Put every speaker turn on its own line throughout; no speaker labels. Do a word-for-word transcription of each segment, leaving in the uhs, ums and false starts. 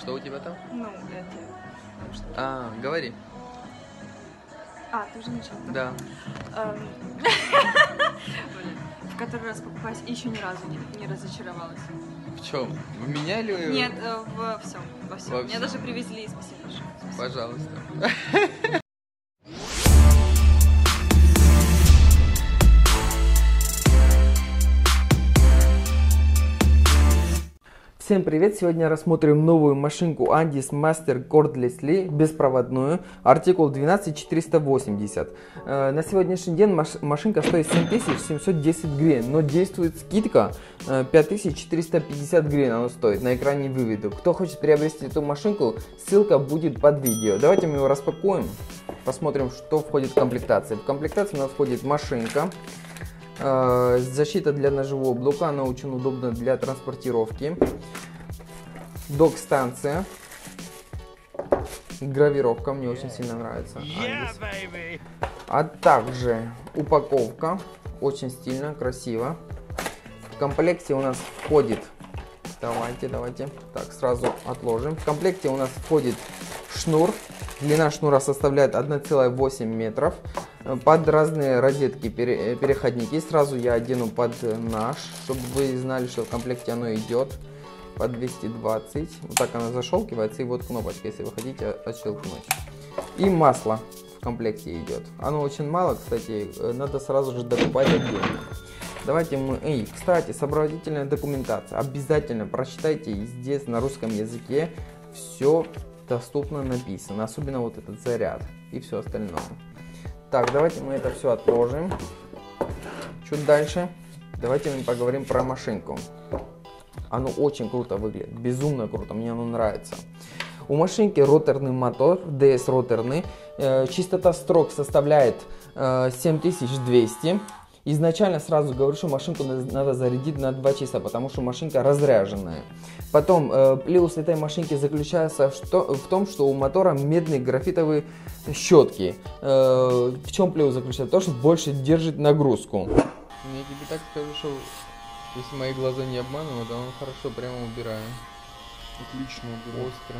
Что у тебя там?
Ну, это...
А, говори.
А, ты уже начал?
Да.
В который раз покупать и еще ни разу не, не разочаровалась.
В чем? В меня или...
Нет, во всем. Во всем.
Во
Мне
всем.
даже привезли, спасибо большое. Спасибо.
Пожалуйста. Всем привет! Сегодня рассмотрим новую машинку Andis Master Cordlessly беспроводную, артикул двенадцать четыреста восемьдесят. Э, на сегодняшний день маш машинка стоит семь тысяч семьсот десять гривен, но действует скидка э, пять тысяч четыреста пятьдесят гривен она стоит, на экране выведу. Кто хочет приобрести эту машинку, ссылка будет под видео. Давайте мы его распакуем, посмотрим, что входит в комплектацию. В комплектацию у нас входит машинка. Защита для ножевого блока, она очень удобна для транспортировки. Док-станция. Гравировка, мне очень сильно нравится. Yeah, а также упаковка, очень стильно, красиво. В комплекте у нас входит, давайте, давайте, так, сразу отложим. В комплекте у нас входит шнур. Длина шнура составляет одна целая восемь метров. Под разные розетки переходники. Сразу я одену под наш, чтобы вы знали, что в комплекте оно идет. Под двести двадцать. Вот так она защелкивается. И вот кнопочка, если вы хотите отщелкнуть. И масло в комплекте идет. Оно очень мало, кстати. Надо сразу же докупать отдельно. Давайте мы... Эй, кстати, сопроводительная документация. Обязательно прочитайте здесь на русском языке. Все доступно написано. Особенно вот этот заряд и все остальное. Так, давайте мы это все отложим. Чуть дальше. Давайте мы поговорим про машинку. Оно очень круто выглядит. Безумно круто. Мне оно нравится. У машинки роторный мотор. ди эс роторный. Э, частота строк составляет э, семь тысяч двести. Изначально сразу говорю, что машинку надо зарядить на два часа, потому что машинка разряженная. Потом, э, плюс этой машинки заключается в, что, в том, что у мотора медные графитовые щетки. Э, в чем плюс заключается? То, что больше держит нагрузку. Я тебе так скажу, что если мои глаза не обманывают, то он хорошо прямо убирает.
Отлично убирает.
Остро.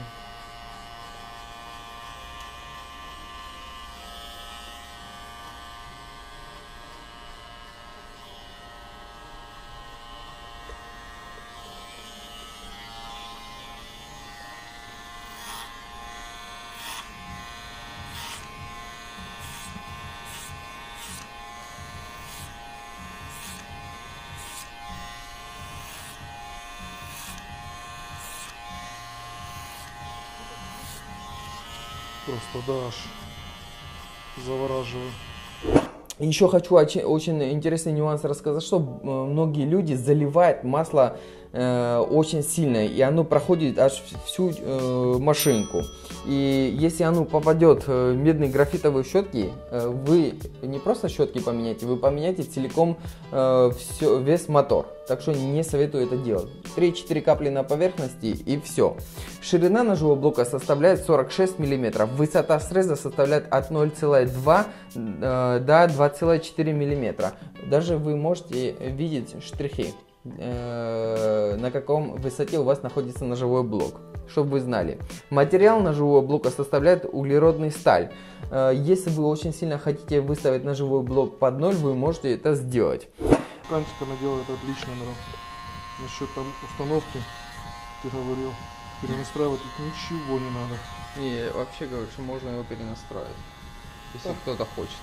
Просто да, аж завораживаю.
Еще хочу очень, очень интересный нюанс рассказать, что многие люди заливают масло э, очень сильно, и оно проходит аж всю э, машинку. И если оно попадет в медные графитовые щетки, э, вы не просто щетки поменяете, вы поменяете целиком э, все, весь мотор. Так что не советую это делать. три-четыре капли на поверхности и все. Ширина ножевого блока составляет сорок шесть миллиметров. Высота среза составляет от ноль целых два э, до два целых четыре миллиметра. Даже вы можете видеть штрихи, э, на каком высоте у вас находится ножевой блок. Чтобы вы знали. Материал ножевого блока составляет углеродный сталь. Э, если вы очень сильно хотите выставить ножевой блок под ноль, вы можете это сделать.
Кантик она делает отлично, народ. Насчет там установки, ты говорил, перенастраивать тут ничего не надо.
Не, вообще говорю, что можно его перенастраивать, если
да.
Кто-то хочет.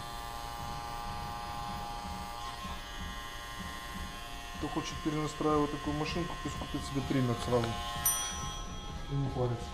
Кто хочет перенастраивать такую машинку, пусть купит себе триммер сразу. И не парится.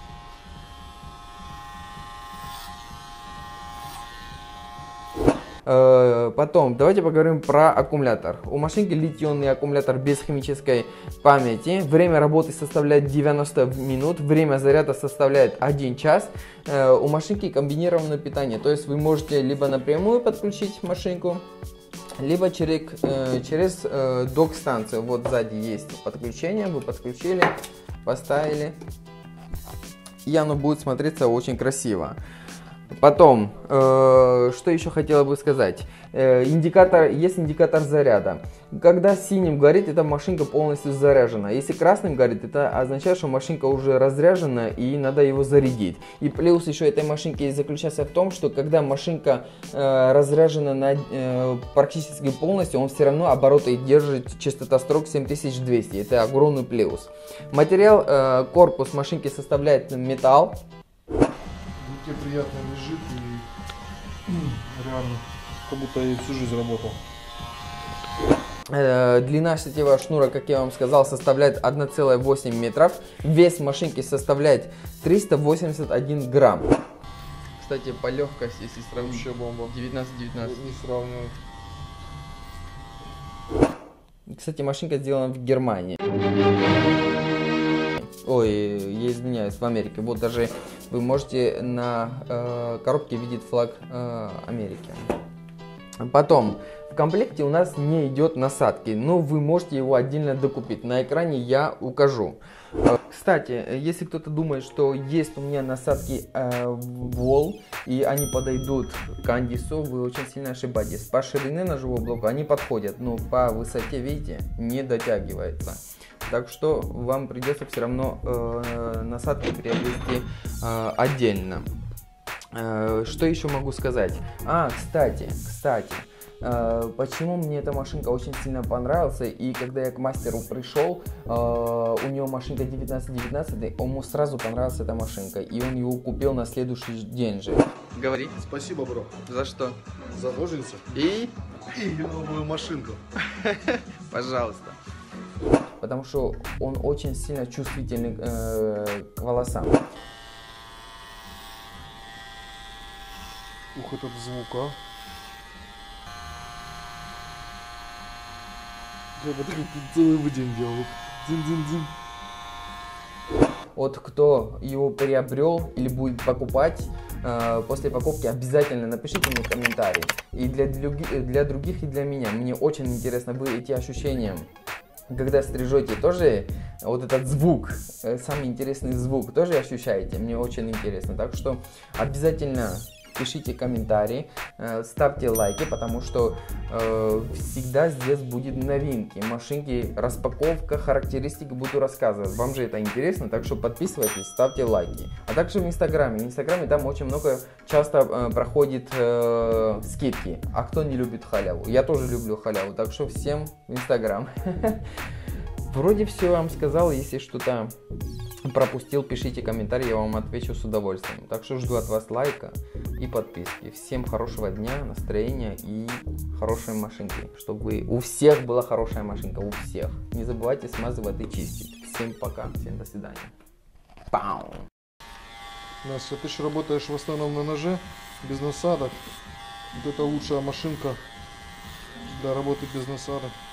Потом, давайте поговорим про аккумулятор. У машинки литий-ионный аккумулятор без химической памяти. Время работы составляет девяносто минут. Время заряда составляет один час. У машинки комбинированное питание. То есть вы можете либо напрямую подключить машинку, либо через, через док-станцию. Вот сзади есть подключение. Вы подключили, поставили. И оно будет смотреться очень красиво. Потом, э, что еще хотела бы сказать. Э, индикатор, есть индикатор заряда. Когда синим горит, эта машинка полностью заряжена. Если красным горит, это означает, что машинка уже разряжена и надо его зарядить. И плюс еще этой машинки заключается в том, что когда машинка э, разряжена на, э, практически полностью, он все равно обороты держит, частота строк семь тысяч двести. Это огромный плюс. Материал, э, корпус машинки составляет металл.
Руке приятно лежит и реально, как будто я всю жизнь работал.
Длина сетевого шнура, как я вам сказал, составляет одна целая восемь метров. Вес машинки составляет триста восемьдесят один грамм. Кстати, по легкости, если сравнить,
вообще бомба.
девятнадцать девятнадцать.
Не сравнивать.
Кстати, машинка сделана в Германии. Ой, я извиняюсь, в Америке. Вот даже вы можете на э, коробке видеть флаг э, Америки. Потом, в комплекте у нас не идет насадки, но вы можете его отдельно докупить. На экране я укажу. Кстати, если кто-то думает, что есть у меня насадки э, Wall и они подойдут к Андису, вы очень сильно ошибаетесь. По ширине ножевого блока они подходят, но по высоте, видите, не дотягивается. Так что вам придется все равно э, насадки приобрести э, отдельно. Что еще могу сказать? А, кстати, кстати, почему мне эта машинка очень сильно понравилась, и когда я к мастеру пришел, у него машинка девятнадцать девятнадцать, ему сразу понравилась эта машинка, и он его купил на следующий день же. Говори.
Спасибо, бро.
За что?
За ножницы.
И?
И новую машинку.
Пожалуйста. Потому что он очень сильно чувствительный э, к волосам.
Ух, этот звук, а. Я бы так целый день делал. Дзин-дзин-дзин.
Вот кто его приобрел или будет покупать, э, после покупки обязательно напишите мне комментарий. И для, для других, и для меня. Мне очень интересно были эти ощущения. Когда стрижете, тоже вот этот звук, э, самый интересный звук, тоже ощущаете? Мне очень интересно. Так что обязательно пишите комментарии, э, ставьте лайки, потому что э, всегда здесь будет новинки, машинки, распаковка, характеристики буду рассказывать. Вам же это интересно, так что подписывайтесь, ставьте лайки. А также в Инстаграме. В Инстаграме там очень много, часто э, проходит э, скидки. А кто не любит халяву? Я тоже люблю халяву, так что всем в Инстаграм. Вроде все вам сказал, если что-то пропустил, пишите комментарии, я вам отвечу с удовольствием. Так что жду от вас лайка и подписки. Всем хорошего дня, настроения и хорошей машинки. Чтобы у всех была хорошая машинка, у всех. Не забывайте смазывать и чистить. Всем пока, всем до свидания. Пау!
Настя, ты же работаешь в основном на ноже, без насадок. Вот это лучшая машинка для работы без насадок.